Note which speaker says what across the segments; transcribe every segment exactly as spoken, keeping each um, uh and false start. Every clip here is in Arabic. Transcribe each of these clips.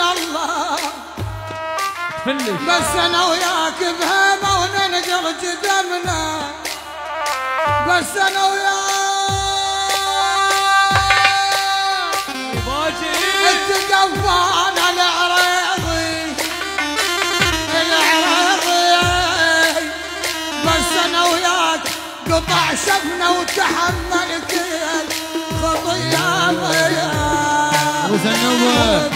Speaker 1: الله بس انا وياك بهيبه وننقر جدمنا بس انا وياك اتقفان العريضي العريضي بس انا وياك قطع شفنا وتحمل كل خطيه
Speaker 2: وزنوبه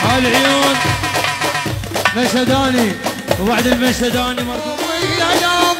Speaker 3: مشهداني وبعد المشهداني مركوب